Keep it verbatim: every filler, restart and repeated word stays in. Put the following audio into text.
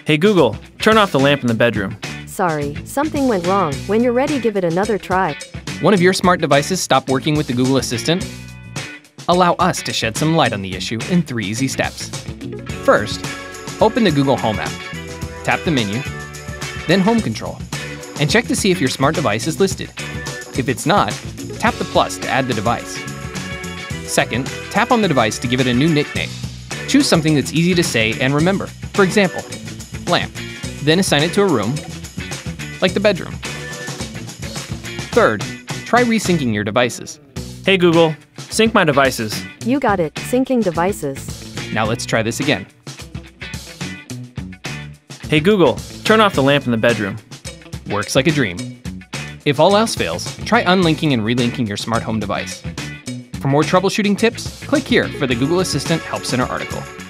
Hey Google, turn off the lamp in the bedroom. Sorry, something went wrong. When you're ready, give it another try. One of your smart devices stopped working with the Google Assistant? Allow us to shed some light on the issue in three easy steps. First, open the Google Home app. Tap the menu, then Home Control, and check to see if your smart device is listed. If it's not, tap the plus to add the device. Second, tap on the device to give it a new nickname. Choose something that's easy to say and remember. For example, lamp. Then assign it to a room, like the bedroom. Third, try resyncing your devices. Hey Google, sync my devices. You got it, syncing devices. Now let's try this again. Hey Google, turn off the lamp in the bedroom. Works like a dream. If all else fails, try unlinking and relinking your smart home device. For more troubleshooting tips, click here for the Google Assistant Help Center article.